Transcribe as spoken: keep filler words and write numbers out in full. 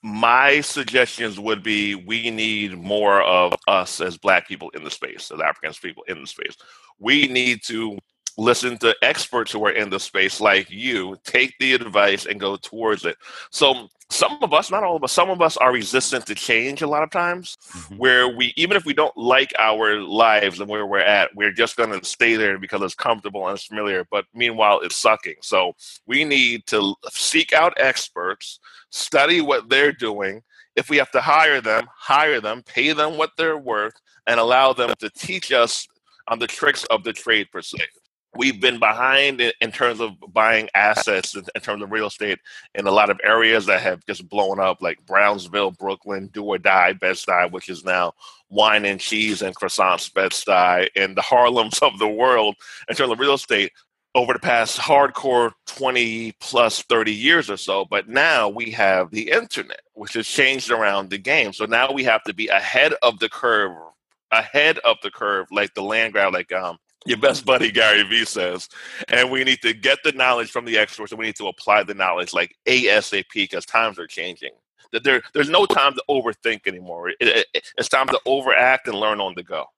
My suggestions would be we need more of us as Black people in the space, as African people in the space. We need to listen to experts who are in the space like you, take the advice and go towards it. So some of us, not all of us, some of us are resistant to change a lot of times, Hmm. where we, even if we don't like our lives and where we're at, we're just going to stay there because it's comfortable and it's familiar. But meanwhile, it's sucking. So we need to seek out experts, study what they're doing. If we have to hire them, hire them, pay them what they're worth, and allow them to teach us on the tricks of the trade per se. We've been behind in, in terms of buying assets in, in terms of real estate in a lot of areas that have just blown up, like Brownsville, Brooklyn, Do or Die, Bed-Stuy, which is now wine and cheese and croissants, Bed-Stuy, and the Harlems of the world in terms of real estate over the past hardcore twenty plus thirty years or so. But now we have the internet, which has changed around the game. So now we have to be ahead of the curve, ahead of the curve, like the land grab, like um, your best buddy Gary Vee says. And we need to get the knowledge from the experts, and we need to apply the knowledge like ASAP because times are changing. That there, there's no time to overthink anymore. It, it, it's time to overact and learn on the go.